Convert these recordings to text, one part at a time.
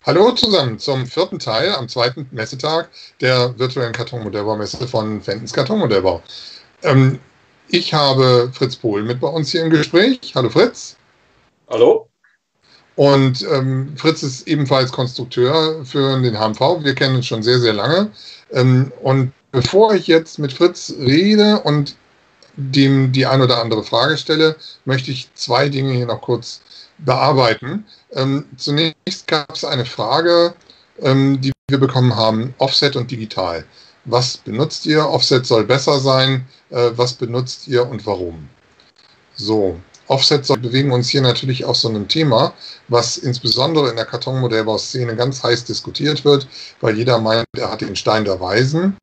Hallo zusammen zum vierten Teil am zweiten Messetag der virtuellen Kartonmodellbaumesse von Fendtens Kartonmodellbau. Ich habe Fritz Pohl mit bei uns hier im Gespräch. Hallo Fritz. Hallo. Und Fritz ist ebenfalls Konstrukteur für den HMV. Wir kennen uns schon sehr, sehr lange. Und bevor ich jetzt mit Fritz rede und dem die ein oder andere Frage stelle, möchte ich zwei Dinge hier noch kurz bearbeiten. Zunächst gab es eine Frage, die wir bekommen haben, Offset und digital. Was benutzt ihr? Offset soll besser sein. Was benutzt ihr und warum? So, Offset bewegen uns hier natürlich auf so einem Thema, was insbesondere in der Kartonmodellbauszene ganz heiß diskutiert wird, weil jeder meint, er hat den Stein der Weisen.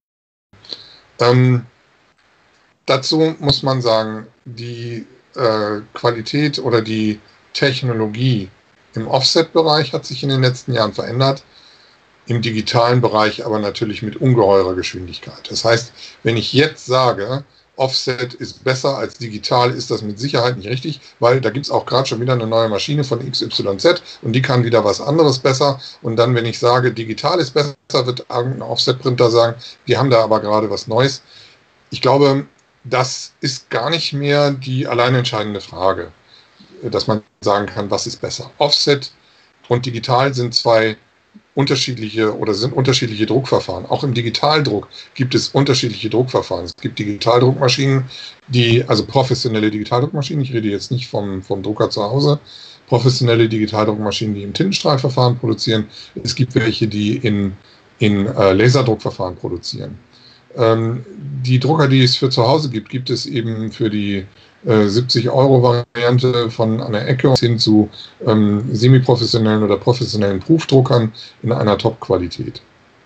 Dazu muss man sagen, die Qualität oder die Technologie im Offset-Bereich hat sich in den letzten Jahren verändert, im digitalen Bereich aber natürlich mit ungeheurer Geschwindigkeit. Das heißt, wenn ich jetzt sage, Offset ist besser als digital, ist das mit Sicherheit nicht richtig, weil da gibt es auch gerade schon wieder eine neue Maschine von XYZ und die kann wieder was anderes besser. Und dann, wenn ich sage, digital ist besser, wird irgendein Offset-Printer sagen, die haben da aber gerade was Neues. Ich glaube, das ist gar nicht mehr die allein entscheidende Frage, dass man sagen kann, was ist besser. Offset und digital sind zwei unterschiedliche Druckverfahren. Auch im Digitaldruck gibt es unterschiedliche Druckverfahren. Es gibt Digitaldruckmaschinen, also professionelle Digitaldruckmaschinen, ich rede jetzt nicht vom Drucker zu Hause, professionelle Digitaldruckmaschinen, die im Tintenstrahlverfahren produzieren. Es gibt welche, die in Laserdruckverfahren produzieren. Die Drucker, die es für zu Hause gibt es eben für die 70-Euro-Variante von einer Ecke hin zu semi-professionellen oder professionellen Prüfdruckern in einer Top-Qualität.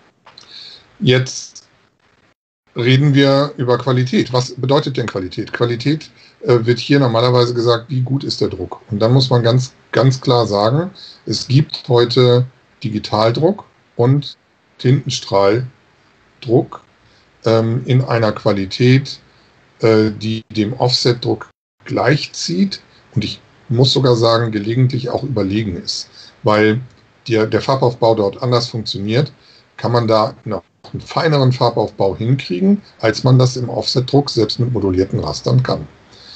Jetzt reden wir über Qualität. Was bedeutet denn Qualität? Qualität wird hier normalerweise gesagt, wie gut ist der Druck? Und dann muss man ganz, ganz klar sagen, es gibt heute Digitaldruck und Tintenstrahldruck in einer Qualität, die dem Offsetdruck gleichzieht und ich muss sogar sagen, gelegentlich auch überlegen ist. Weil der Farbaufbau dort anders funktioniert, kann man da noch einen feineren Farbaufbau hinkriegen, als man das im Offsetdruck selbst mit modulierten Rastern kann.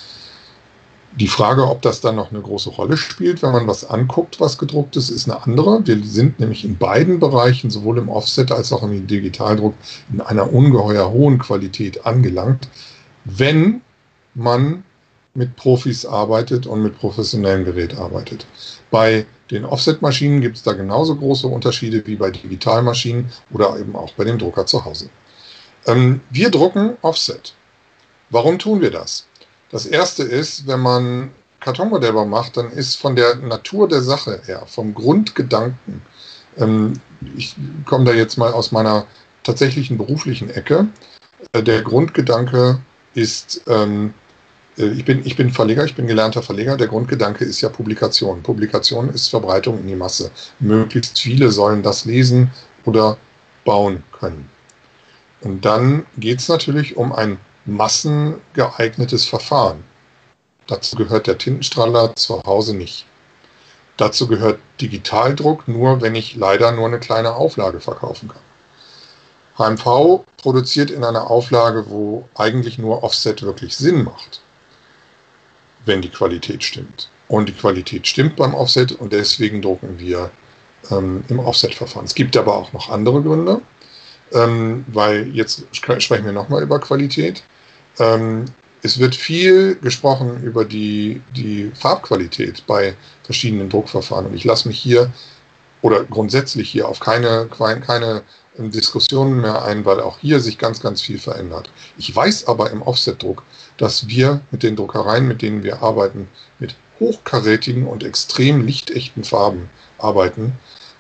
Die Frage, ob das dann noch eine große Rolle spielt, wenn man was anguckt, was gedruckt ist, ist eine andere. Wir sind nämlich in beiden Bereichen, sowohl im Offset als auch im Digitaldruck, in einer ungeheuer hohen Qualität angelangt, wenn man mit Profis arbeitet und mit professionellem Gerät arbeitet. Bei den Offset-Maschinen gibt es da genauso große Unterschiede wie bei Digitalmaschinen oder eben auch bei dem Drucker zu Hause. Wir drucken Offset. Warum tun wir das? Das erste ist, wenn man Kartonmodellbau macht, dann ist von der Natur der Sache her, vom Grundgedanken, ich komme da jetzt mal aus meiner tatsächlichen beruflichen Ecke, der Grundgedanke ist, ich bin Verleger, ich bin gelernter Verleger, der Grundgedanke ist ja Publikation. Publikation ist Verbreitung in die Masse. Möglichst viele sollen das lesen oder bauen können. Und dann geht es natürlich um ein massengeeignetes Verfahren. Dazu gehört der Tintenstrahler zu Hause nicht. Dazu gehört Digitaldruck nur, wenn ich leider nur eine kleine Auflage verkaufen kann. HMV produziert in einer Auflage, wo eigentlich nur Offset wirklich Sinn macht, wenn die Qualität stimmt. Und die Qualität stimmt beim Offset und deswegen drucken wir im Offset-Verfahren. Es gibt aber auch noch andere Gründe, weil jetzt sprechen wir nochmal über Qualität. Es wird viel gesprochen über die Farbqualität bei verschiedenen Druckverfahren und ich lasse mich hier oder grundsätzlich hier auf keine Diskussionen mehr ein, weil auch hier sich ganz, ganz viel verändert. Ich weiß aber im Offsetdruck, dass wir mit den Druckereien, mit denen wir arbeiten, mit hochkarätigen und extrem lichtechten Farben arbeiten,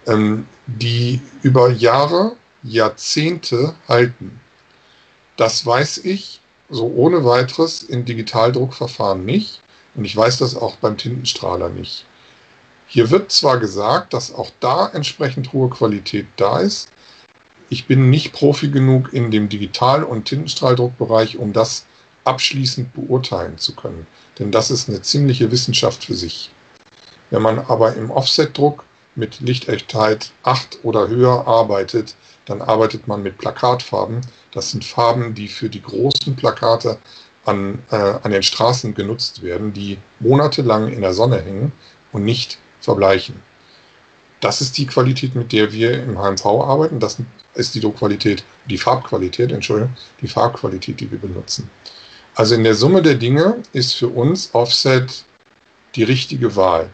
die über Jahre, Jahrzehnte halten. Das weiß ich so ohne weiteres in Digitaldruckverfahren nicht und ich weiß das auch beim Tintenstrahler nicht. Hier wird zwar gesagt, dass auch da entsprechend hohe Qualität da ist. Ich bin nicht Profi genug in dem Digital- und Tintenstrahldruckbereich, um das abschließend beurteilen zu können. Denn das ist eine ziemliche Wissenschaft für sich. Wenn man aber im Offsetdruck mit Lichtechtheit 8 oder höher arbeitet, dann arbeitet man mit Plakatfarben. Das sind Farben, die für die großen Plakate an den Straßen genutzt werden, die monatelang in der Sonne hängen und nicht verbleichen. Das ist die Qualität, mit der wir im HMV arbeiten. Das ist die Druckqualität, die Farbqualität, die Farbqualität, die wir benutzen. Also in der Summe der Dinge ist für uns Offset die richtige Wahl.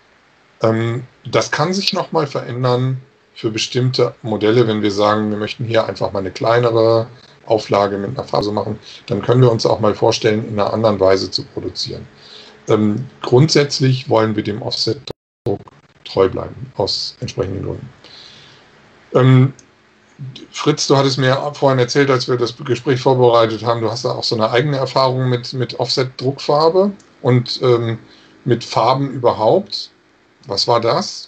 Das kann sich nochmal verändern für bestimmte Modelle, wenn wir sagen, wir möchten hier einfach mal eine kleinere Auflage mit einer Phase machen, dann können wir uns auch mal vorstellen, in einer anderen Weise zu produzieren. Grundsätzlich wollen wir dem Offset-Druck treu bleiben, aus entsprechenden Gründen. Fritz, du hattest mir vorhin erzählt, als wir das Gespräch vorbereitet haben, du hast da auch so eine eigene Erfahrung mit Offset-Druckfarbe und mit Farben überhaupt. Was war das?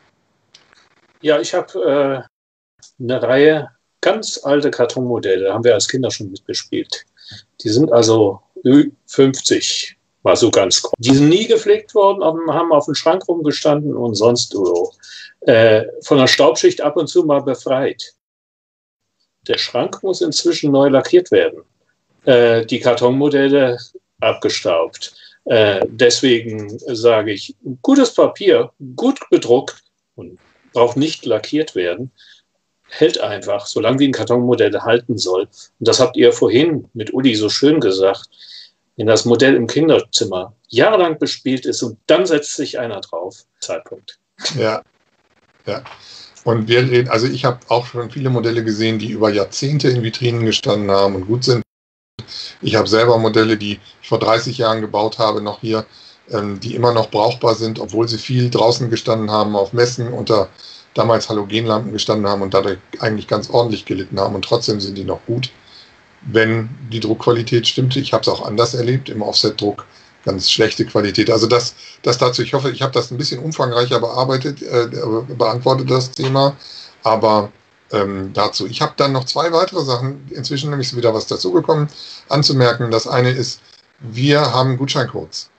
Ja, ich habe eine Reihe ganz alte Kartonmodelle, haben wir als Kinder schon mitgespielt. Die sind also 50, war so ganz groß. Die sind nie gepflegt worden, haben auf dem Schrank rumgestanden und sonst so. Von der Staubschicht ab und zu mal befreit. Der Schrank muss inzwischen neu lackiert werden. Die Kartonmodelle abgestaubt. Deswegen sage ich, gutes Papier, gut bedruckt und braucht nicht lackiert werden, hält einfach, solange wie ein Kartonmodell halten soll. Und das habt ihr vorhin mit Uli so schön gesagt, wenn das Modell im Kinderzimmer jahrelang bespielt ist und dann setzt sich einer drauf, Zeitpunkt. Ja, ja. Und wir reden, also ich habe auch schon viele Modelle gesehen, die über Jahrzehnte in Vitrinen gestanden haben und gut sind. Ich habe selber Modelle, die ich vor 30 Jahren gebaut habe, noch hier, die immer noch brauchbar sind, obwohl sie viel draußen gestanden haben, auf Messen unter damals Halogenlampen gestanden haben und dadurch eigentlich ganz ordentlich gelitten haben und trotzdem sind die noch gut, wenn die Druckqualität stimmte. Ich habe es auch anders erlebt, im Offset-Druck ganz schlechte Qualität. Also das dazu, ich hoffe, ich habe das ein bisschen umfangreicher beantwortet das Thema, aber dazu. Ich habe dann noch 2 weitere Sachen, inzwischen nämlich ist wieder was dazugekommen, anzumerken. Das eine ist, wir haben Gutscheincodes.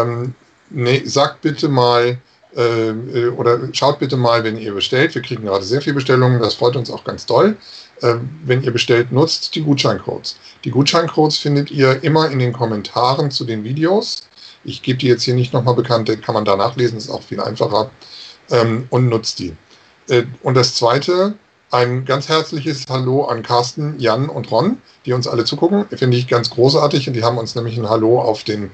Sagt bitte mal, oder schaut bitte mal, wenn ihr bestellt. Wir kriegen gerade sehr viele Bestellungen, das freut uns auch ganz doll. Wenn ihr bestellt, nutzt die Gutscheincodes. Die Gutscheincodes findet ihr immer in den Kommentaren zu den Videos. Ich gebe die jetzt hier nicht nochmal bekannt, den kann man da nachlesen, ist auch viel einfacher. Und nutzt die. Und das Zweite, ein ganz herzliches Hallo an Carsten, Jan und Ron, die uns alle zugucken. Finde ich ganz großartig und die haben uns nämlich ein Hallo auf den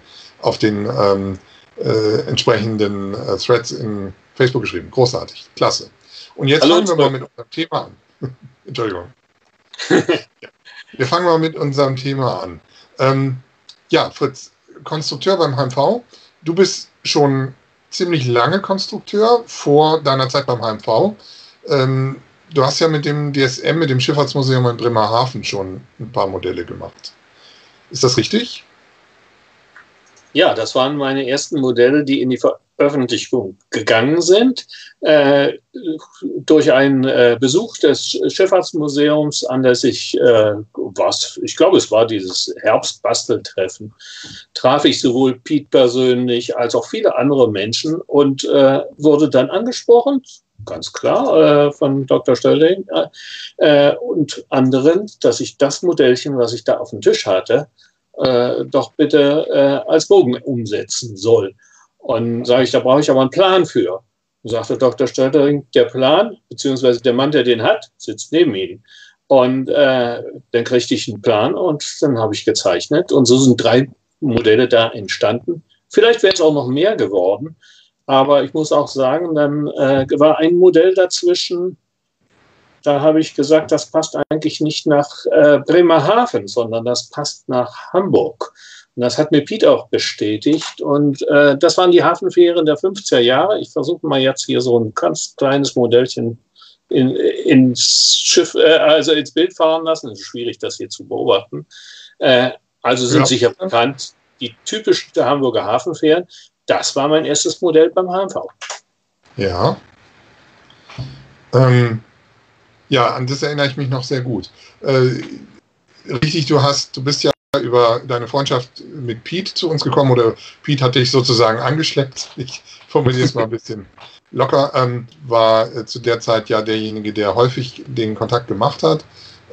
entsprechenden Threads in Facebook geschrieben. Großartig, klasse. Und jetzt fangen wir mal mit unserem Thema an. Entschuldigung. Ja. Wir fangen mal mit unserem Thema an. Ja, Fritz, Konstrukteur beim HMV. Du bist schon ziemlich lange Konstrukteur vor deiner Zeit beim HMV. Du hast ja mit dem DSM, mit dem Schifffahrtsmuseum in Bremerhaven schon ein paar Modelle gemacht. Ist das richtig? Ja, das waren meine ersten Modelle, die in die Veröffentlichung gegangen sind. Durch einen Besuch des Schifffahrtsmuseums anlässlich, ich glaube, es war dieses Herbstbasteltreffen, traf ich sowohl Piet persönlich als auch viele andere Menschen und wurde dann angesprochen, ganz klar, von Dr. Stölling und anderen, dass ich das Modellchen, was ich da auf dem Tisch hatte, doch bitte als Bogen umsetzen soll. Und sage ich, da brauche ich aber einen Plan für. Und sagte Dr. Stölling, der Plan, beziehungsweise der Mann, der den hat, sitzt neben ihm. Und dann kriegte ich einen Plan und dann habe ich gezeichnet. Und so sind 3 Modelle da entstanden. Vielleicht wäre es auch noch mehr geworden. Aber ich muss auch sagen, dann war ein Modell dazwischen, da habe ich gesagt, das passt eigentlich nicht nach Bremerhaven, sondern das passt nach Hamburg. Und das hat mir Piet auch bestätigt. Und das waren die Hafenfähren der 50er Jahre. Ich versuche mal jetzt hier so ein ganz kleines Modellchen ins Schiff, also ins Bild fahren lassen. Es ist schwierig, das hier zu beobachten. Also sind sicher bekannt die typischen Hamburger Hafenfähren. Das war mein erstes Modell beim HMV. Ja. Ja, an das erinnere ich mich noch sehr gut. Richtig, du bist ja über deine Freundschaft mit Piet zu uns gekommen oder Piet hat dich sozusagen angeschleppt. Ich formuliere es mal ein bisschen Locker war zu der Zeit ja derjenige, der häufig den Kontakt gemacht hat.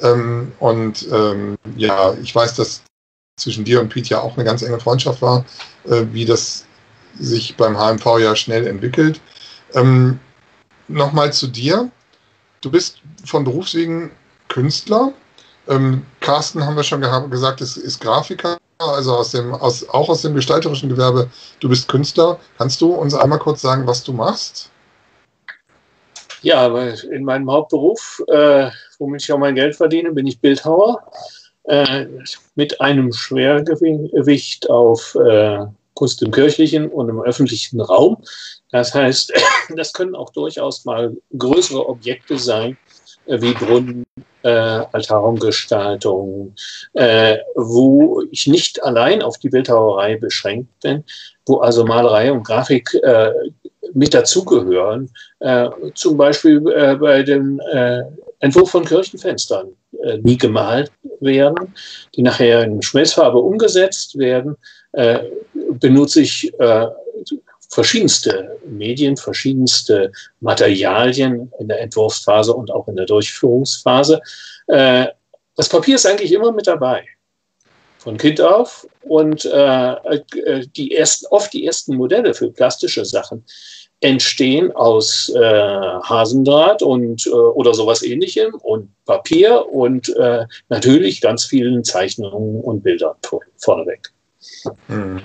Ja, ich weiß, dass zwischen dir und Piet ja auch eine ganz enge Freundschaft war, wie das sich beim HMV ja schnell entwickelt. Nochmal zu dir. Du bist von Berufswegen Künstler. Carsten, haben wir schon gesagt, ist Grafiker, also auch aus dem gestalterischen Gewerbe. Du bist Künstler. Kannst du uns einmal kurz sagen, was du machst? Ja, in meinem Hauptberuf, womit ich auch mein Geld verdiene, bin ich Bildhauer mit einem Schwergewicht auf Kunst im kirchlichen und im öffentlichen Raum. Das heißt, das können auch durchaus mal größere Objekte sein, wie Brunnen, Altarraumgestaltung, wo ich nicht allein auf die Bildhauerei beschränkt bin, wo also Malerei und Grafik mit dazugehören, zum Beispiel bei dem Entwurf von Kirchenfenstern, die gemalt werden, die nachher in Schmelzfarbe umgesetzt werden, benutze ich verschiedenste Medien, verschiedenste Materialien in der Entwurfsphase und auch in der Durchführungsphase. Das Papier ist eigentlich immer mit dabei, von Kind auf. Und oft die ersten Modelle für plastische Sachen entstehen aus Hasendraht oder sowas Ähnlichem und Papier und natürlich ganz vielen Zeichnungen und Bildern vorneweg. Hm.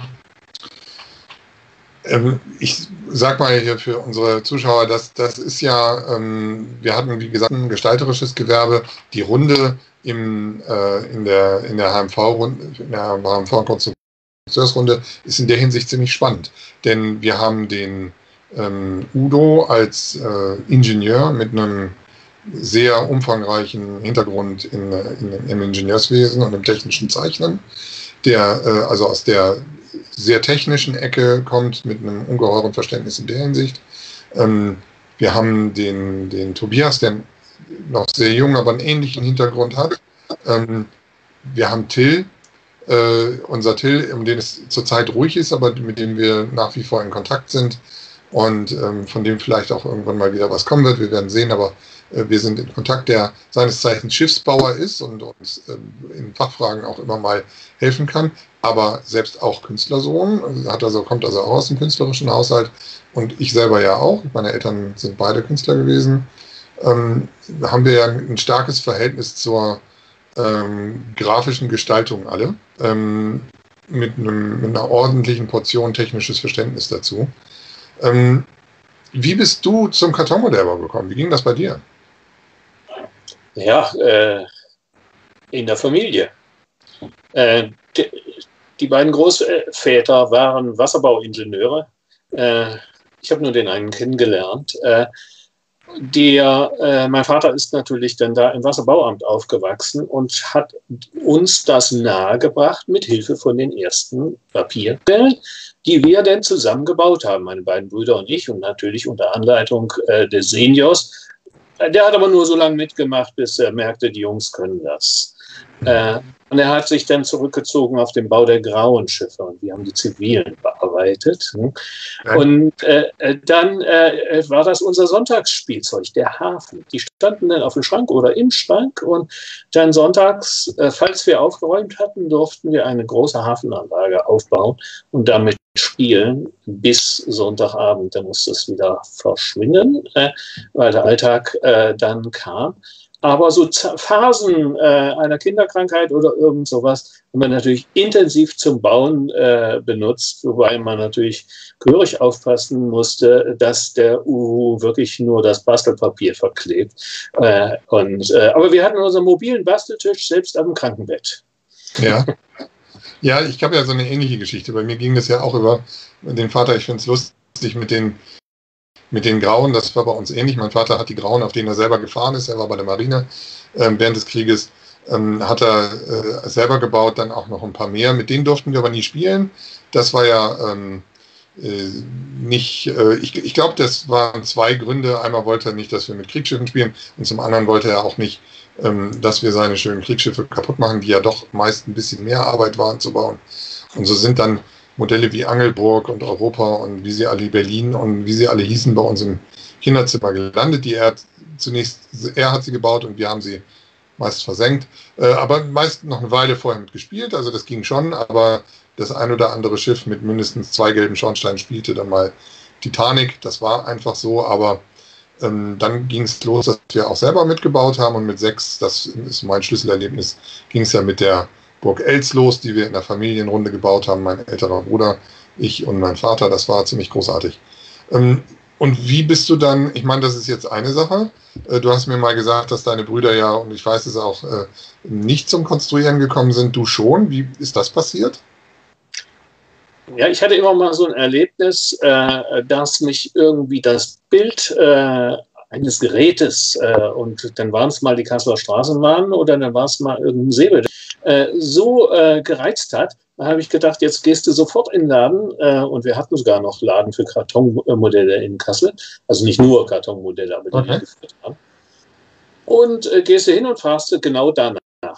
Ich sag mal hier für unsere Zuschauer, das ist ja, wir hatten wie gesagt ein gestalterisches Gewerbe. Die Runde in der HMV-Runde, in der HMV-Konstruktionsrunde ist in der Hinsicht ziemlich spannend. Denn wir haben den Udo als Ingenieur mit einem sehr umfangreichen Hintergrund im Ingenieurswesen und im technischen Zeichnen, der also aus der sehr technischen Ecke kommt, mit einem ungeheuren Verständnis in der Hinsicht. Wir haben den Tobias, der noch sehr jung, aber einen ähnlichen Hintergrund hat. Wir haben Till, unser Till, um den es zurzeit ruhig ist, aber mit dem wir nach wie vor in Kontakt sind und von dem vielleicht auch irgendwann mal wieder was kommen wird. Wir werden sehen, aber wir sind in Kontakt, der seines Zeichens Schiffsbauer ist und uns in Fachfragen auch immer mal helfen kann, aber selbst auch Künstlersohn, kommt also auch aus dem künstlerischen Haushalt und ich selber ja auch. Meine Eltern sind beide Künstler gewesen. Da haben wir ja ein starkes Verhältnis zur grafischen Gestaltung alle, mit einer ordentlichen Portion technisches Verständnis dazu. Wie bist du zum Kartonmodellbau gekommen? Wie ging das bei dir? Ja, in der Familie. Die beiden Großväter waren Wasserbauingenieure. Ich habe nur den einen kennengelernt. Mein Vater ist natürlich dann da im Wasserbauamt aufgewachsen und hat uns das nahegebracht mit Hilfe von den ersten Papierstellen, die wir dann zusammengebaut haben, meine beiden Brüder und ich, und natürlich unter Anleitung des Seniors. Der hat aber nur so lange mitgemacht, bis er merkte, die Jungs können das. Und er hat sich dann zurückgezogen auf den Bau der grauen Schiffe und wir haben die zivilen bearbeitet. Ja. Und dann war das unser Sonntagsspielzeug, der Hafen. Die standen dann auf dem Schrank oder im Schrank und dann sonntags, falls wir aufgeräumt hatten, durften wir eine große Hafenanlage aufbauen und damit spielen bis Sonntagabend. Dann musste es wieder verschwinden, weil der Alltag dann kam. Aber so Phasen einer Kinderkrankheit oder irgend sowas haben wir natürlich intensiv zum Bauen benutzt, wobei man natürlich gehörig aufpassen musste, dass der Uhu wirklich nur das Bastelpapier verklebt. Aber wir hatten unseren mobilen Basteltisch selbst am Krankenbett. Ja. Ja, ich habe ja so eine ähnliche Geschichte. Bei mir ging das ja auch über den Vater. Ich finde es lustig mit den Grauen, das war bei uns ähnlich. Mein Vater hat die Grauen, auf denen er selber gefahren ist. Er war bei der Marine während des Krieges. Hat er selber gebaut, dann auch noch ein paar mehr. Mit denen durften wir aber nie spielen. Das war ja nicht, ich glaube, das waren zwei Gründe. Einmal wollte er nicht, dass wir mit Kriegsschiffen spielen und zum anderen wollte er auch nicht, dass wir seine schönen Kriegsschiffe kaputt machen, die ja doch meist ein bisschen mehr Arbeit waren zu bauen. Und so sind dann Modelle wie Angelburg und Europa und wie sie alle Berlin und wie sie alle hießen bei uns im Kinderzimmer gelandet. Er hat sie gebaut und wir haben sie meist versenkt, aber meist noch eine Weile vorher mit gespielt, also das ging schon, aber das ein oder andere Schiff mit mindestens 2 gelben Schornsteinen spielte dann mal Titanic, das war einfach so, aber dann ging es los, dass wir auch selber mitgebaut haben und mit 6, das ist mein Schlüsselerlebnis, ging es ja mit der Burg Els los, die wir in der Familienrunde gebaut haben, mein älterer Bruder, ich und mein Vater, das war ziemlich großartig. Und wie bist du dann, ich meine, das ist jetzt eine Sache, du hast mir mal gesagt, dass deine Brüder ja, und ich weiß es auch, nicht zum Konstruieren gekommen sind, du schon, wie ist das passiert? Ja, ich hatte immer mal so ein Erlebnis, dass mich irgendwie das Bild eines Gerätes und dann waren es mal die Kasseler Straßenbahnen oder dann war es mal irgendein Säbel, so gereizt hat. Da habe ich gedacht, jetzt gehst du sofort in den Laden und wir hatten sogar noch Laden für Kartonmodelle in Kassel, also nicht nur Kartonmodelle, aber die wir geführt haben. Und gehst du hin und fragst genau danach.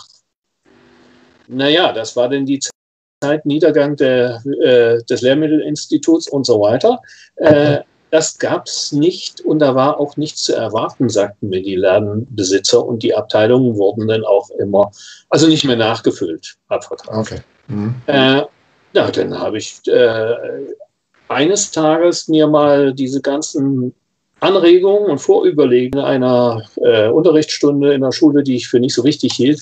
Naja, das war denn die Zeit, Niedergang des Lehrmittelinstituts und so weiter. Das gab es nicht und da war auch nichts zu erwarten, sagten mir die Ladenbesitzer und die Abteilungen wurden dann auch immer, also nicht mehr nachgefüllt, abverkauft. Okay. Ja, dann habe ich eines Tages mir mal diese ganzen Anregungen und Vorüberlegungen einer Unterrichtsstunde in der Schule, die ich für nicht so wichtig hielt,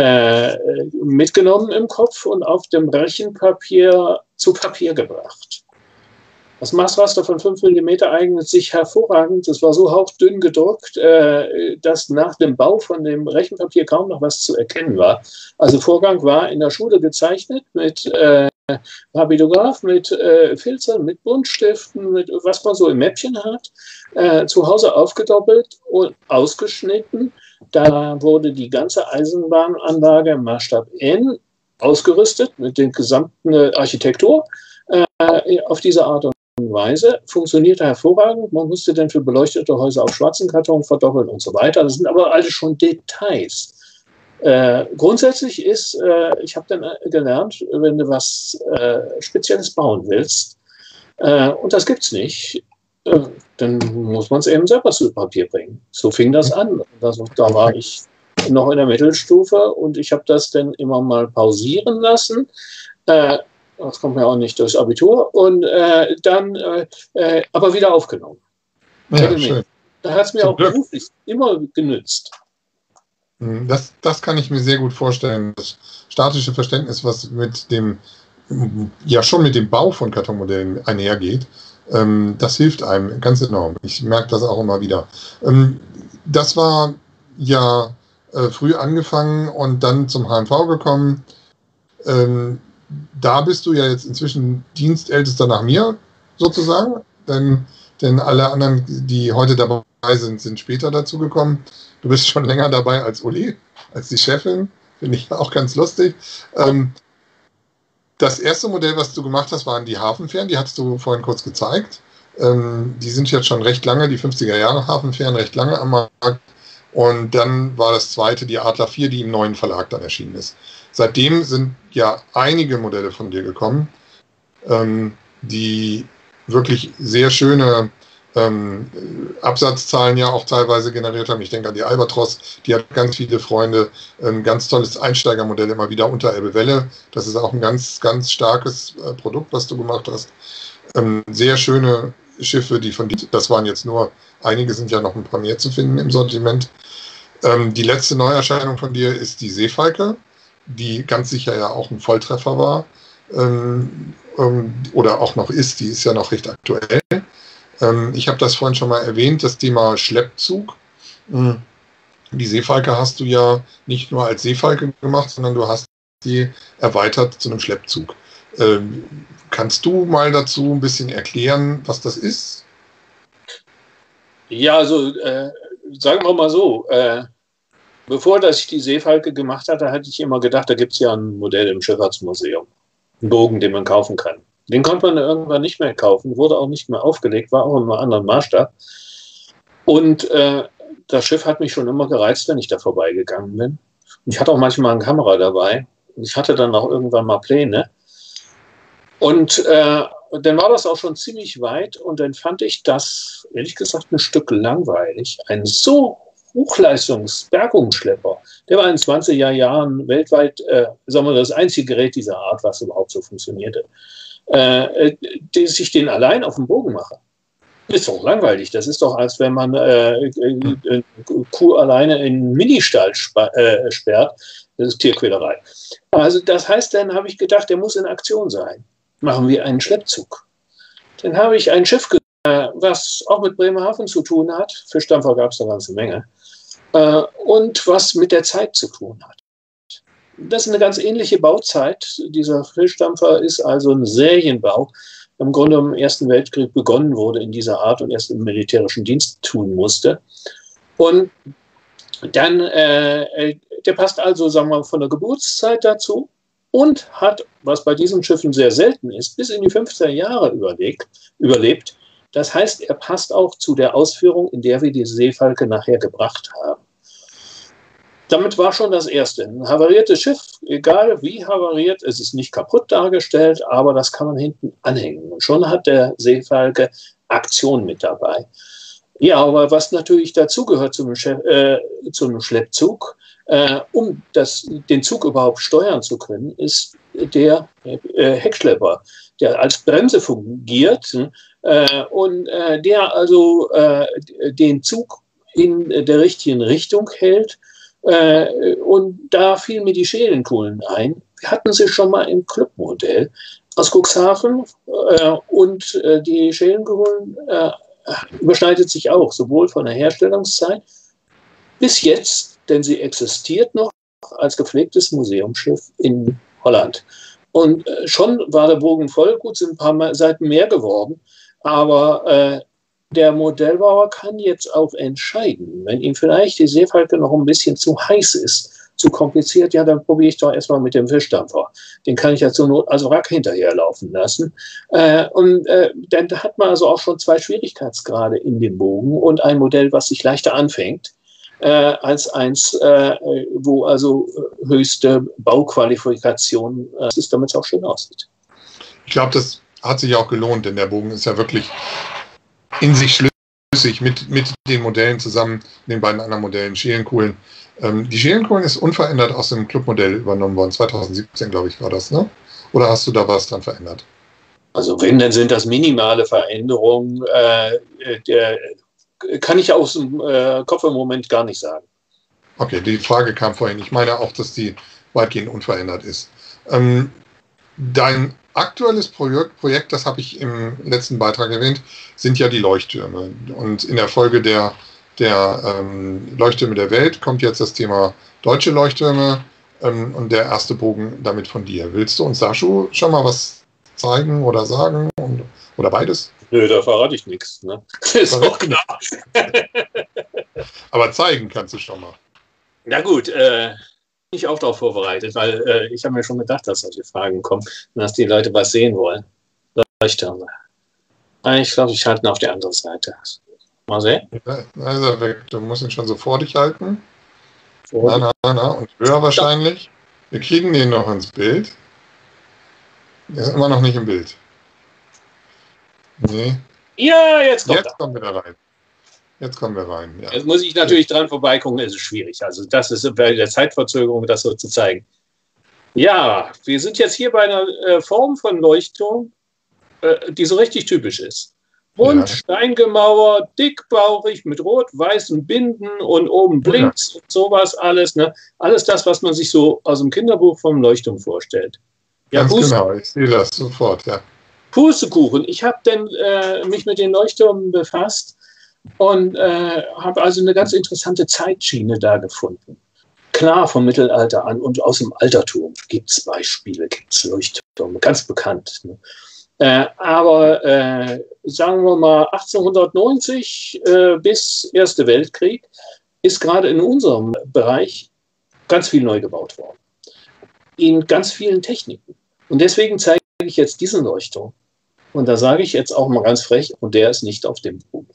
mitgenommen im Kopf und auf dem Rechenpapier zu Papier gebracht. Das Maßraster von 5 mm eignet sich hervorragend. Es war so hauchdünn gedruckt, dass nach dem Bau von dem Rechenpapier kaum noch was zu erkennen war. Also Vorgang war in der Schule gezeichnet mit Rapidograph, mit Filzern, mit Buntstiften, mit was man so im Mäppchen hat, zu Hause aufgedoppelt und ausgeschnitten. Da wurde die ganze Eisenbahnanlage im Maßstab N ausgerüstet mit der gesamten Architektur auf diese Art und Weise, funktionierte hervorragend. Man musste dann für beleuchtete Häuser auf schwarzen Karton verdoppeln und so weiter. Das sind aber alles schon Details. Grundsätzlich ist, ich habe dann gelernt, wenn du was Spezielles bauen willst, und das gibt es nicht, dann muss man es eben selber zu Papier bringen. So fing das an. Da war ich noch in der Mittelstufe und ich habe das dann immer mal pausieren lassen. Das kommt mir auch nicht durchs Abitur. Und dann aber wieder aufgenommen. Ja, schön. Da hat es mir auch beruflich immer genützt. Das kann ich mir sehr gut vorstellen. Das statische Verständnis, was mit dem, ja schon mit dem Bau von Kartonmodellen einhergeht, das hilft einem ganz enorm. Ich merke das auch immer wieder. Das war ja früh angefangen und dann zum HMV gekommen. Da bist du ja jetzt inzwischen Dienstältester nach mir, sozusagen. Denn alle anderen, die heute dabei sind, sind später dazu gekommen. Du bist schon länger dabei als Uli, als die Chefin. Finde ich auch ganz lustig. Das erste Modell, was du gemacht hast, waren die Hafenfähren. Die hast du vorhin kurz gezeigt. Die sind jetzt schon recht lange, die 50er Jahre Hafenfähren, recht lange am Markt. Und dann war das zweite die Adler 4, die im neuen Verlag dann erschienen ist. Seitdem sind ja einige Modelle von dir gekommen, die wirklich sehr schöne Absatzzahlen ja auch teilweise generiert haben. Ich denke an die Albatros, die hat ganz viele Freunde. Ein ganz tolles Einsteigermodell immer wieder unter Elbe Welle. Das ist auch ein ganz, ganz starkes Produkt, was du gemacht hast. Sehr schöne Schiffe, die von dir, das waren jetzt nur, einige sind ja noch ein paar mehr zu finden im Sortiment. Die letzte Neuerscheinung von dir ist die Seefalke, die ganz sicher ja auch ein Volltreffer war oder auch noch ist, die ist ja noch recht aktuell. Ich habe das vorhin schon mal erwähnt, das Thema Schleppzug. Die Seefalke hast du ja nicht nur als Seefalke gemacht, sondern du hast sie erweitert zu einem Schleppzug. Kannst du mal dazu ein bisschen erklären, was das ist? Ja, also sagen wir mal so, bevor ich die Seefalke gemacht hatte, hatte ich immer gedacht, da gibt es ja ein Modell im Schifffahrtsmuseum, einen Bogen, den man kaufen kann. Den konnte man irgendwann nicht mehr kaufen, wurde auch nicht mehr aufgelegt, war auch in einem anderen Maßstab. Und das Schiff hat mich schon immer gereizt, wenn ich da vorbeigegangen bin. Und ich hatte auch manchmal eine Kamera dabei. Und ich hatte dann auch irgendwann mal Pläne. Und dann war das auch schon ziemlich weit und dann fand ich das, ehrlich gesagt, ein Stück langweilig. Ein so Hochleistungsbergungsschlepper, der war in 20er Jahren weltweit, sagen wir, das einzige Gerät dieser Art, was überhaupt so funktionierte, sich den allein auf den Bogen mache. Ist doch langweilig. Das ist doch, als wenn man Kuh alleine in einen Ministall sperrt. Das ist Tierquälerei. Also das heißt, dann habe ich gedacht, der muss in Aktion sein. Machen wir einen Schleppzug. Dann habe ich ein Schiff, was auch mit Bremerhaven zu tun hat. Fischdampfer gab es eine ganze Menge. Und was mit der Zeit zu tun hat. Das ist eine ganz ähnliche Bauzeit. Dieser Fischdampfer ist also ein Serienbau. Im Grunde im Ersten Weltkrieg begonnen wurde in dieser Art und erst im militärischen Dienst tun musste. Und dann, der passt also, sagen wir mal, von der Geburtszeit dazu und hat, was bei diesen Schiffen sehr selten ist, bis in die 50er Jahre überlebt. Das heißt, er passt auch zu der Ausführung, in der wir die Seefalke nachher gebracht haben. Damit war schon das Erste. Ein havariertes Schiff, egal wie havariert, es ist nicht kaputt dargestellt, aber das kann man hinten anhängen. Und schon hat der Seefalke Aktion mit dabei. Ja, aber was natürlich dazugehört zum Schleppzug, um den Zug überhaupt steuern zu können, ist der Heckschlepper, der als Bremse fungiert und der also den Zug in der richtigen Richtung hält. Und da fielen mir die Schelenkohlen ein. Wir hatten sie schon mal im Clubmodell aus Cuxhaven und die Schelenkohlen überschneidet sich auch, sowohl von der Herstellungszeit bis jetzt, denn sie existiert noch als gepflegtes Museumsschiff in Holland. Und schon war der Bogen voll, gut, sind ein paar Seiten mehr geworden, aber der Modellbauer kann jetzt auch entscheiden, wenn ihm vielleicht die Seefalke noch ein bisschen zu heiß ist, zu kompliziert, ja, dann probiere ich doch erstmal mit dem Fischdampfer. Den kann ich ja zur Not als Wrack hinterherlaufen lassen. Und dann hat man also auch schon 2 Schwierigkeitsgrade in dem Bogen und ein Modell, was sich leichter anfängt, als eins, wo also höchste Bauqualifikation ist, damit es auch schön aussieht. Ich glaube, das hat sich auch gelohnt, denn der Bogen ist ja wirklich in sich schlüssig mit den Modellen zusammen, den beiden anderen Modellen, Schelenkohlen. Die Schelenkohlen ist unverändert aus dem Clubmodell übernommen worden. 2017, glaube ich, war das, ne? Oder hast du da was dran verändert? Also wenn, dann sind das minimale Veränderungen. Kann ich aus dem Kopf im Moment gar nicht sagen. Okay, die Frage kam vorhin. Ich meine auch, dass die weitgehend unverändert ist. Dein aktuelles Projekt, das habe ich im letzten Beitrag erwähnt, sind ja die Leuchttürme. Und in der Folge der Leuchttürme der Welt kommt jetzt das Thema deutsche Leuchttürme und der erste Bogen damit von dir. Willst du uns da schon mal was zeigen oder sagen oder beides? Nö, da verrate ich nichts. Ne? Ist doch klar. Aber zeigen kannst du schon mal. Na gut, bin ich auch darauf vorbereitet, weil ich habe mir schon gedacht, dass solche Fragen kommen und dass die Leute was sehen wollen. Leuchttürme. Ich glaube, ich halte ihn auf der anderen Seite. Mal sehen. Ja, also weg. Du musst ihn schon so vor dich halten. Na. Und höher wahrscheinlich. Wir kriegen den noch ins Bild. Der ist immer noch nicht im Bild. Nee. Ja, jetzt kommen wir da rein. Jetzt kommen wir rein. Ja. Jetzt muss ich natürlich dran vorbeigucken, es ist schwierig. Also das ist bei der Zeitverzögerung, das so zu zeigen. Ja, wir sind jetzt hier bei einer Form von Leuchtturm, die so richtig typisch ist. Rund, ja. Steingemauert, dickbauchig, mit rot-weißen Binden und oben blinkt und sowas alles. Ne? Alles das, was man sich so aus dem Kinderbuch vom Leuchtturm vorstellt. Ja, ganz genau, ich sehe das sofort, ja. Pustekuchen. Ich habe dann mich mit den Leuchttürmen befasst und habe also eine ganz interessante Zeitschiene da gefunden. Klar, vom Mittelalter an und aus dem Altertum gibt es Beispiele, gibt es Leuchttürme, ganz bekannt. Ne? Aber sagen wir mal 1890 bis Erste Weltkrieg ist gerade in unserem Bereich ganz viel neu gebaut worden. In ganz vielen Techniken. Und deswegen zeige ich jetzt diesen Leuchtturm. Und da sage ich jetzt auch mal ganz frech, und der ist nicht auf dem Bogen.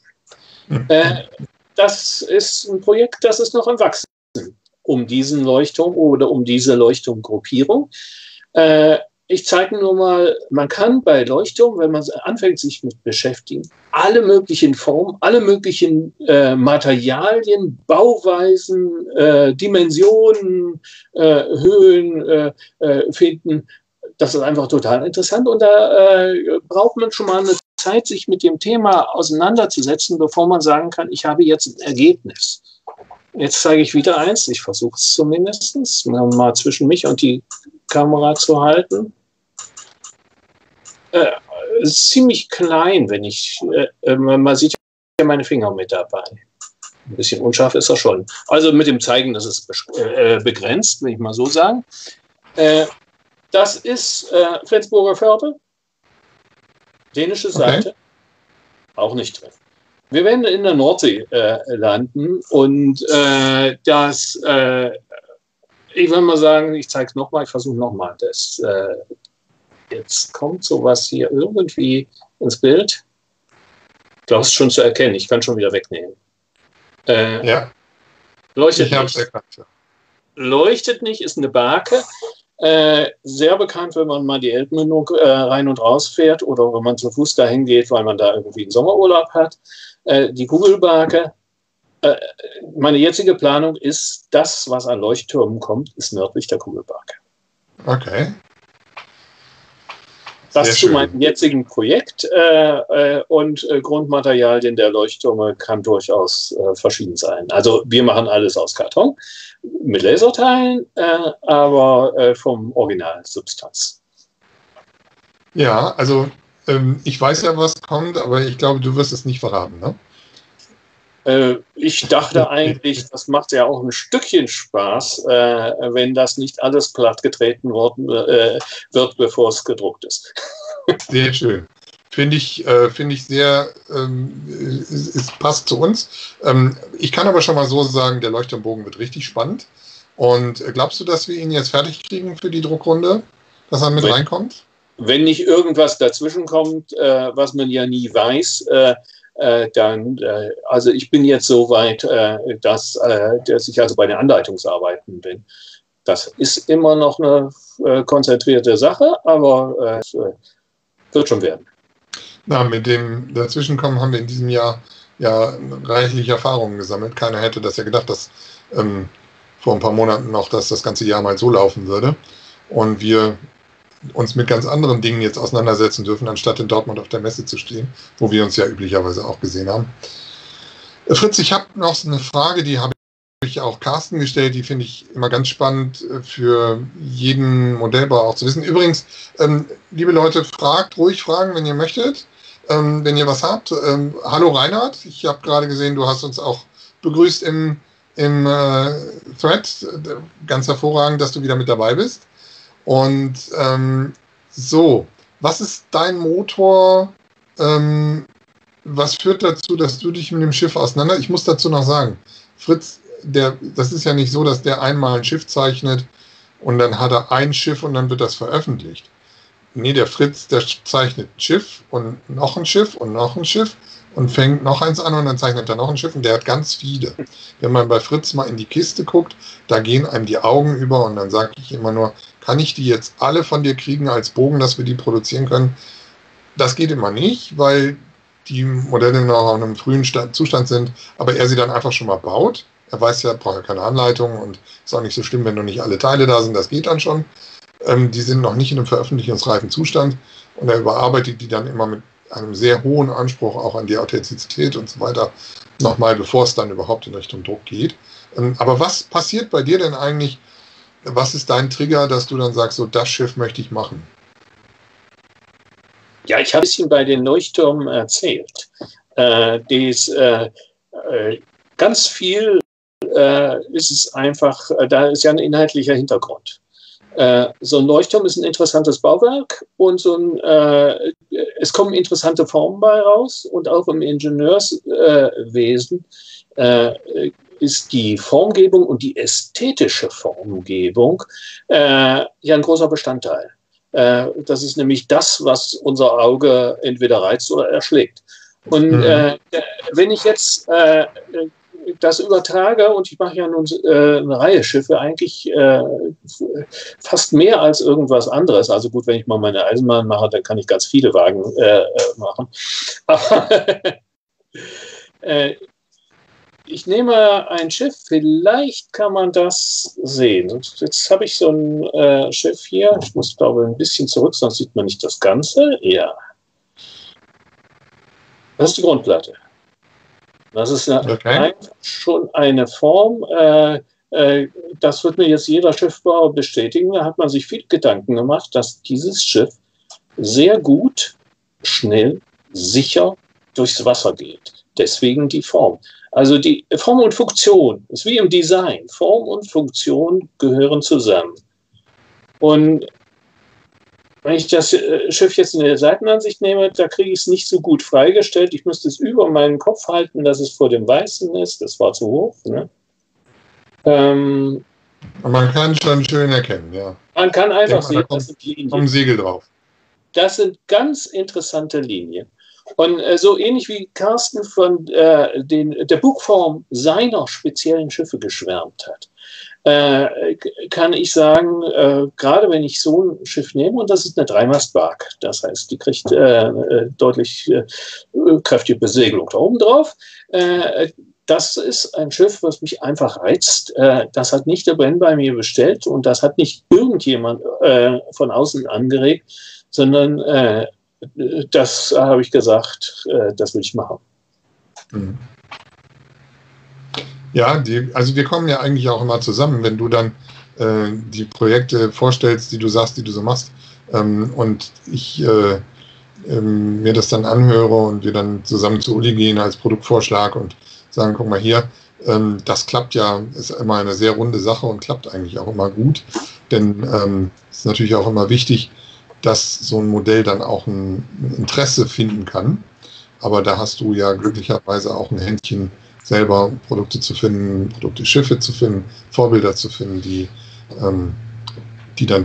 Das ist ein Projekt, das ist noch am Wachsen um diesen Leuchtturm oder um diese Leuchtturmgruppierung. Ich zeige nur mal, man kann bei Leuchtturm, wenn man anfängt, sich mit beschäftigen, alle möglichen Formen, alle möglichen Materialien, Bauweisen, Dimensionen, Höhen finden. Das ist einfach total interessant und da braucht man schon mal eine Zeit, sich mit dem Thema auseinanderzusetzen, bevor man sagen kann, ich habe jetzt ein Ergebnis. Jetzt zeige ich wieder eins, ich versuche es zumindest, mal zwischen mich und die Kamera zu halten. Ist ziemlich klein, wenn ich, man sieht ja meine Finger mit dabei. Ein bisschen unscharf ist er schon. Also mit dem Zeigen, das ist begrenzt, will ich mal so sagen. Das ist Flensburger Förde, dänische Seite, auch nicht drin. Wir werden in der Nordsee landen und ich will mal sagen, ich zeige es nochmal, ich versuche nochmal. Jetzt kommt sowas hier irgendwie ins Bild. Ich glaube, es ist schon zu erkennen, ich kann schon wieder wegnehmen. Ja, leuchtet ich habe es nicht. erkannt. Ja. Leuchtet nicht, ist eine Barke. Sehr bekannt, wenn man mal die Elbmündung rein und raus fährt oder wenn man zu Fuß dahin geht, weil man da irgendwie einen Sommerurlaub hat. Die Kugelbarke. Meine jetzige Planung ist, das, was an Leuchttürmen kommt, ist nördlich der Kugelbarke. Okay. Das zu meinem jetzigen Projekt und Grundmaterialien der Leuchttürme kann durchaus verschieden sein. Also wir machen alles aus Karton mit Laserteilen, aber vom Originalsubstanz. Ja, also ich weiß ja, was kommt, aber ich glaube, du wirst es nicht verraten, ne? Ich dachte eigentlich, das macht ja auch ein Stückchen Spaß, wenn das nicht alles plattgetreten wird, bevor es gedruckt ist. Sehr schön. Finde ich sehr, es passt zu uns. Ich kann aber schon mal so sagen, der Leuchtturmbogen wird richtig spannend. Und glaubst du, dass wir ihn jetzt fertig kriegen für die Druckrunde, dass er mit reinkommt? Wenn nicht irgendwas dazwischen kommt, was man ja nie weiß, dann, also ich bin jetzt so weit, dass ich also bei den Anleitungsarbeiten bin. Das ist immer noch eine konzentrierte Sache, aber es wird schon werden. Na, mit dem Dazwischenkommen haben wir in diesem Jahr ja reichlich Erfahrungen gesammelt. Keiner hätte das ja gedacht, dass vor ein paar Monaten noch, dass das ganze Jahr mal so laufen würde. Und wir uns mit ganz anderen Dingen jetzt auseinandersetzen dürfen, anstatt in Dortmund auf der Messe zu stehen, wo wir uns ja üblicherweise auch gesehen haben. Fritz, ich habe noch eine Frage, die habe ich auch Carsten gestellt, die finde ich immer ganz spannend für jeden Modellbauer auch zu wissen. Übrigens, liebe Leute, fragt ruhig Fragen, wenn ihr möchtet, wenn ihr was habt. Hallo Reinhard, ich habe gerade gesehen, du hast uns auch begrüßt im Thread. Ganz hervorragend, dass du wieder mit dabei bist. Und so, was ist dein Motor? Was führt dazu, dass du dich mit dem Schiff auseinander... Ich muss dazu noch sagen, Fritz, das ist ja nicht so, dass der einmal ein Schiff zeichnet und dann hat er ein Schiff und dann wird das veröffentlicht. Nee, der Fritz, der zeichnet ein Schiff und noch ein Schiff und noch ein Schiff und fängt noch eins an und dann zeichnet er noch ein Schiff und der hat ganz viele. Wenn man bei Fritz mal in die Kiste guckt, da gehen einem die Augen über und dann sage ich immer nur, kann ich die jetzt alle von dir kriegen als Bogen, dass wir die produzieren können? Das geht immer nicht, weil die Modelle noch auf einem frühen Zustand sind, aber er sie dann einfach schon mal baut. Er weiß ja, braucht ja keine Anleitung und ist auch nicht so schlimm, wenn noch nicht alle Teile da sind, das geht dann schon. Die sind noch nicht in einem veröffentlichungsreifen Zustand und er überarbeitet die dann immer mit einem sehr hohen Anspruch auch an die Authentizität und so weiter, nochmal, bevor es dann überhaupt in Richtung Druck geht. Aber was passiert bei dir denn eigentlich? Was ist dein Trigger, dass du dann sagst, so das Schiff möchte ich machen? Ja, ich habe ein bisschen bei den Leuchttürmen erzählt. Ganz viel ist es einfach, da ist ja ein inhaltlicher Hintergrund. So ein Leuchtturm ist ein interessantes Bauwerk und es kommen interessante Formen bei raus und auch im Ingenieurswesen ist die Formgebung und die ästhetische Formgebung ja ein großer Bestandteil. Das ist nämlich das, was unser Auge entweder reizt oder erschlägt. Und wenn ich jetzt das übertrage, und ich mache ja nun eine Reihe Schiffe, eigentlich fast mehr als irgendwas anderes. Also gut, wenn ich mal meine Eisenbahn mache, dann kann ich ganz viele Wagen machen. Aber ich nehme ein Schiff, vielleicht kann man das sehen. Jetzt habe ich so ein Schiff hier. Ich muss, glaube ich, ein bisschen zurück, sonst sieht man nicht das Ganze. Ja. Das ist die Grundplatte. Das ist schon eine Form, das wird mir jetzt jeder Schiffbauer bestätigen. Da hat man sich viel Gedanken gemacht, dass dieses Schiff sehr gut, schnell, sicher durchs Wasser geht. Deswegen die Form. Also die Form und Funktion ist wie im Design. Form und Funktion gehören zusammen. Und wenn ich das Schiff jetzt in der Seitenansicht nehme, da kriege ich es nicht so gut freigestellt. Ich müsste es über meinen Kopf halten, dass es vor dem Weißen ist. Das war zu hoch. Ne? Man kann schon schön erkennen, ja. Man kann einfach sehen, das sind Linien. Kommen Segel drauf. Das sind ganz interessante Linien. Und so ähnlich wie Carsten von der Bugform seiner speziellen Schiffe geschwärmt hat, kann ich sagen, gerade wenn ich so ein Schiff nehme, und das ist eine Dreimastbark, das heißt, die kriegt deutlich kräftige Besegelung da oben drauf. Das ist ein Schiff, was mich einfach reizt. Das hat nicht der Brenn bei mir bestellt und das hat nicht irgendjemand von außen angeregt, sondern das habe ich gesagt, das will ich machen. Mhm. Ja, also wir kommen ja eigentlich auch immer zusammen, wenn du dann die Projekte vorstellst, die du sagst, die du so machst, und ich mir das dann anhöre und wir dann zusammen zu Uli gehen als Produktvorschlag und sagen, guck mal hier, das klappt ja, ist immer eine sehr runde Sache und klappt eigentlich auch immer gut, denn es ist natürlich auch immer wichtig, dass so ein Modell dann auch ein Interesse finden kann, aber da hast du ja glücklicherweise auch ein Händchen, selber Produkte zu finden, Schiffe zu finden, Vorbilder zu finden, die dann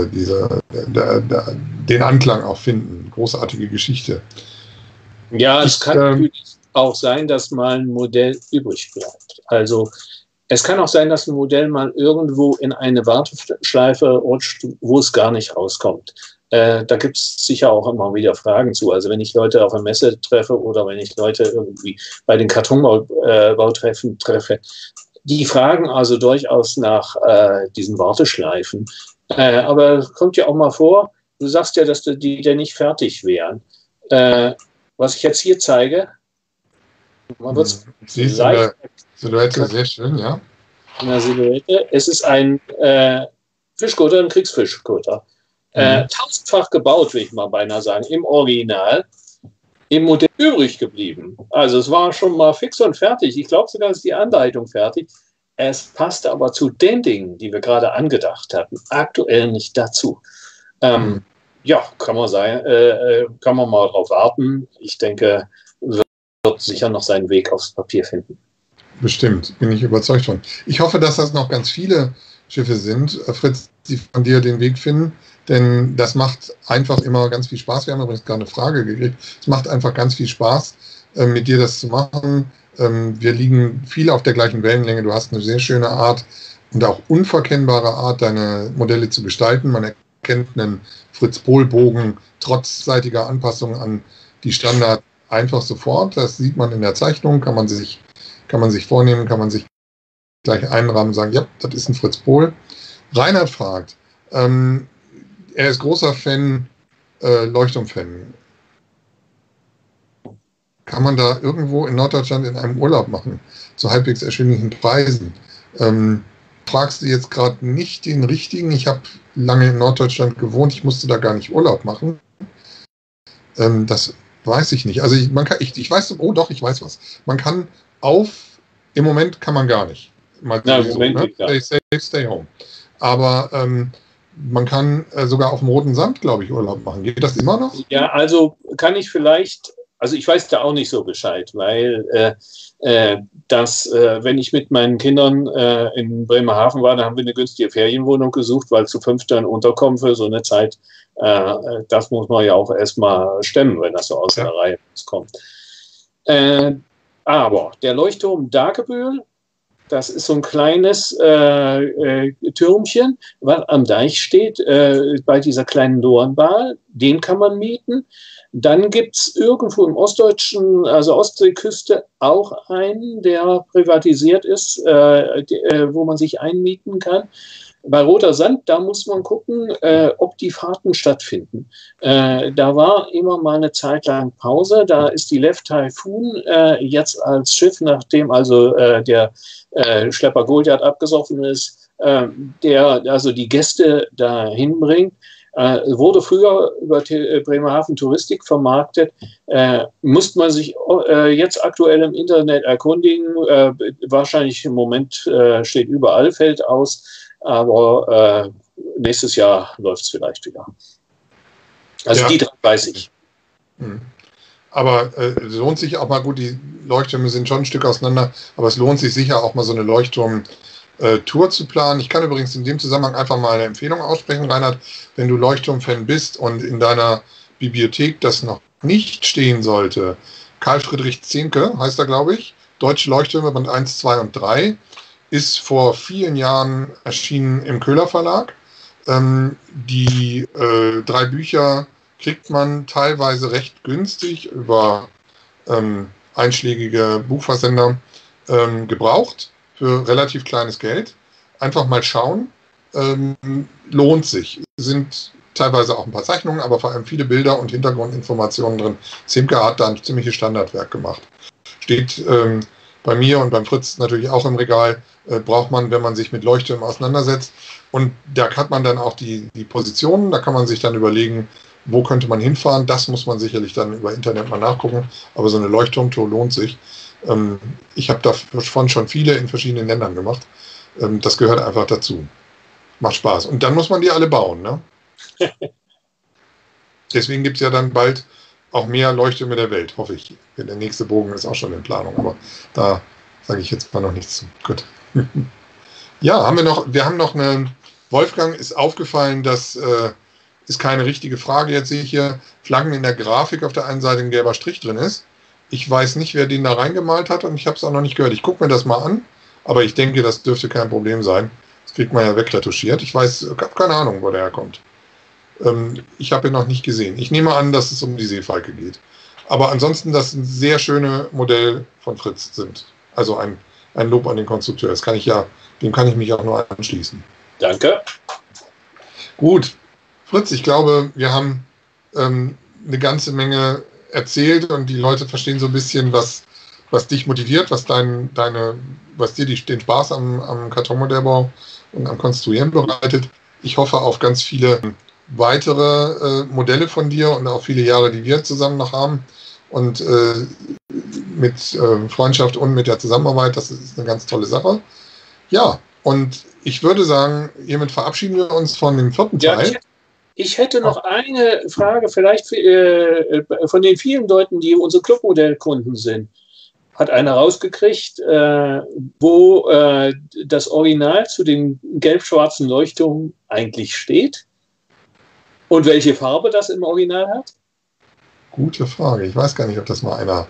den Anklang auch finden. Großartige Geschichte. Ja, es kann natürlich auch sein, dass mal ein Modell übrig bleibt. Also es kann auch sein, dass ein Modell mal irgendwo in eine Warteschleife rutscht, wo es gar nicht rauskommt. Da gibt es sicher auch immer wieder Fragen zu. Also wenn ich Leute auf einer Messe treffe oder wenn ich Leute irgendwie bei den Kartonbautreffen treffe, die fragen also durchaus nach diesen Warteschleifen. Aber es kommt ja auch mal vor, du sagst ja, dass die nicht fertig wären. Was ich jetzt hier zeige, man wird es Silhouette sehr schön, ja. In der Silhouette. Es ist ein Fischkutter, ein Kriegsfischkutter. Tausendfach gebaut, will ich mal beinahe sagen, im Original, im Modell übrig geblieben. Also es war schon mal fix und fertig. Ich glaube sogar, ist die Anleitung fertig. Es passte aber zu den Dingen, die wir gerade angedacht hatten, aktuell nicht dazu. Ja, kann man mal drauf warten. Ich denke, wird sicher noch seinen Weg aufs Papier finden. Bestimmt, bin ich überzeugt von. Ich hoffe, dass das noch ganz viele Schiffe sind, Fritz, die von dir den Weg finden, denn das macht einfach immer ganz viel Spaß. Wir haben übrigens gerade eine Frage gekriegt. Es macht einfach ganz viel Spaß, mit dir das zu machen. Wir liegen viel auf der gleichen Wellenlänge. Du hast eine sehr schöne Art und auch unverkennbare Art, deine Modelle zu gestalten. Man erkennt einen Fritz-Pohl-Bogen trotz seitiger Anpassungen an die Standard einfach sofort. Das sieht man in der Zeichnung, kann man sich vornehmen, kann man sich gleich einrahmen und sagen, ja, das ist ein Fritz Pohl. Reinhard fragt, er ist großer Fan, Leuchtturm-Fan. Kann man da irgendwo in Norddeutschland in einem Urlaub machen, zu halbwegs erschwinglichen Preisen? Fragst du jetzt gerade nicht den richtigen? Ich habe lange in Norddeutschland gewohnt, ich musste da gar nicht Urlaub machen. Das weiß ich nicht. Also ich weiß, oh doch, ich weiß was. Man kann im Moment kann man gar nicht. Stay home. Aber man kann sogar auf dem Roten Sand, glaube ich, Urlaub machen. Geht das immer noch? Ja, also kann ich vielleicht, also ich weiß da auch nicht so Bescheid, weil wenn ich mit meinen Kindern in Bremerhaven war, da haben wir eine günstige Ferienwohnung gesucht, weil zu 5 dann unterkommen für so eine Zeit, das muss man ja auch erstmal stemmen, wenn das so aus der Reihe kommt. Aber der Leuchtturm Dagebühl, das ist so ein kleines Türmchen, was am Deich steht, bei dieser kleinen Doornbahn. Den kann man mieten. Dann gibt es irgendwo im ostdeutschen, also Ostseeküste, auch einen, der privatisiert ist, wo man sich einmieten kann. Bei Roter Sand, da muss man gucken, ob die Fahrten stattfinden. Da war immer mal eine Zeit lang Pause. Da ist die Lev Typhoon jetzt als Schiff, nachdem also der Schlepper Goliath abgesoffen ist, der also die Gäste dahin bringt. Wurde früher über Bremerhaven Touristik vermarktet, musste man sich jetzt aktuell im Internet erkundigen. Wahrscheinlich im Moment steht überall, fällt aus. Aber nächstes Jahr läuft es vielleicht wieder. Also ja. Die drei weiß ich. Aber es lohnt sich auch mal, gut, die Leuchttürme sind schon ein Stück auseinander, aber es lohnt sich sicher auch mal so eine Leuchtturm-Tour zu planen. Ich kann übrigens in dem Zusammenhang einfach mal eine Empfehlung aussprechen, Reinhard, wenn du Leuchtturm-Fan bist und in deiner Bibliothek das noch nicht stehen sollte. Karl Friedrich Zehnke heißt er, glaube ich, Deutsche Leuchttürme, Band 1, 2 und 3. Ist vor vielen Jahren erschienen im Köhler Verlag. Die 3 Bücher kriegt man teilweise recht günstig über einschlägige Buchversender gebraucht für relativ kleines Geld. Einfach mal schauen. Lohnt sich. Sind teilweise auch ein paar Zeichnungen, aber vor allem viele Bilder und Hintergrundinformationen drin. Zemke hat da ein ziemliches Standardwerk gemacht. Steht bei mir und beim Fritz natürlich auch im Regal, braucht man, wenn man sich mit Leuchttürmen auseinandersetzt. Und da hat man dann auch die Positionen, da kann man sich dann überlegen, wo könnte man hinfahren. Das muss man sicherlich dann über Internet mal nachgucken, aber so eine Leuchtturmtour lohnt sich. Ich habe davon schon viele in verschiedenen Ländern gemacht. Das gehört einfach dazu. Macht Spaß. Und dann muss man die alle bauen, ne? Deswegen gibt es ja dann bald auch mehr Leuchttürme der Welt, hoffe ich. Der nächste Bogen ist auch schon in Planung, aber da sage ich jetzt mal noch nichts zu. Gut. Ja, wir haben noch eine, Wolfgang ist aufgefallen, das ist keine richtige Frage, jetzt sehe ich hier Flaggen in der Grafik auf der einen Seite ein gelber Strich drin ist. Ich weiß nicht, wer den da reingemalt hat und ich habe es auch noch nicht gehört. Ich gucke mir das mal an, aber ich denke, das dürfte kein Problem sein. Das kriegt man ja wegretuschiert. Ich habe keine Ahnung, wo der herkommt. Ich habe ihn noch nicht gesehen. Ich nehme an, dass es um die Seefalke geht. Aber ansonsten, das ein sehr schöne Modell von Fritz sind. Also ein Lob an den Konstrukteur. Dem kann ich mich auch nur anschließen. Danke. Gut. Fritz, ich glaube, wir haben eine ganze Menge erzählt und die Leute verstehen so ein bisschen, was dich motiviert, was dir den Spaß am Kartonmodellbau und am Konstruieren bereitet. Ich hoffe auf ganz viele weitere Modelle von dir und auch viele Jahre, die wir zusammen noch haben. Und mit Freundschaft und mit der Zusammenarbeit, das ist eine ganz tolle Sache. Ja, und ich würde sagen, hiermit verabschieden wir uns von dem 4. Teil. Ja, ich hätte noch eine Frage, vielleicht von den vielen Leuten, die unsere Clubmodellkunden sind. Hat einer rausgekriegt, wo das Original zu den gelb-schwarzen Leuchtturmen eigentlich steht? Und welche Farbe das im Original hat? Gute Frage. Ich weiß gar nicht, ob das mal einer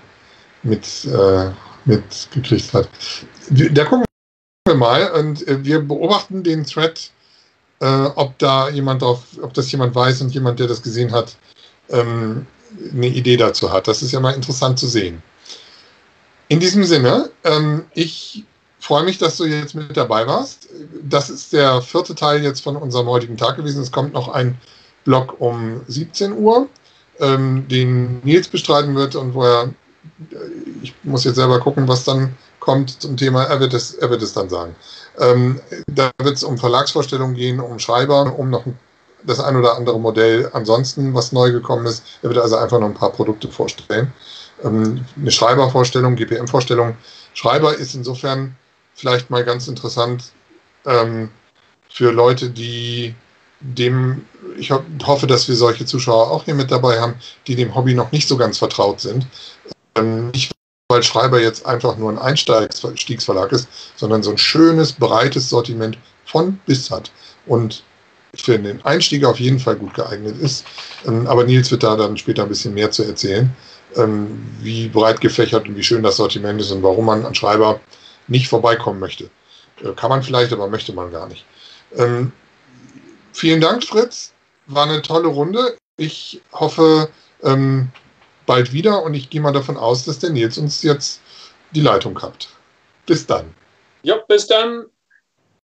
mitgekriegt hat. Da gucken wir mal und wir beobachten den Thread, ob das jemand weiß und jemand, der das gesehen hat, eine Idee dazu hat. Das ist ja mal interessant zu sehen. In diesem Sinne, ich freue mich, dass du jetzt mit dabei warst. Das ist der 4. Teil jetzt von unserem heutigen Tag gewesen. Es kommt noch ein Blog um 17 Uhr, den Nils bestreiten wird und ich muss jetzt selber gucken, was dann kommt zum Thema, er wird es dann sagen. Da wird es um Verlagsvorstellungen gehen, um Schreiber, um noch das ein oder andere Modell ansonsten, was neu gekommen ist. Er wird also einfach noch ein paar Produkte vorstellen. Eine Schreibervorstellung, GPM-Vorstellung. Schreiber ist insofern vielleicht mal ganz interessant für Leute, ich hoffe, dass wir solche Zuschauer auch hier mit dabei haben, die dem Hobby noch nicht so ganz vertraut sind. Nicht, weil Schreiber jetzt einfach nur ein Einstiegsverlag ist, sondern so ein schönes, breites Sortiment von bis hat. Und für den Einstieg auf jeden Fall gut geeignet ist. Aber Nils wird da dann später ein bisschen mehr zu erzählen. wie breit gefächert und wie schön das Sortiment ist und warum man an Schreiber nicht vorbeikommen möchte. Kann man vielleicht, aber möchte man gar nicht. Vielen Dank, Fritz. War eine tolle Runde. Ich hoffe, bald wieder, und ich gehe mal davon aus, dass der Nils uns jetzt die Leitung kappt. Bis dann. Ja, bis dann.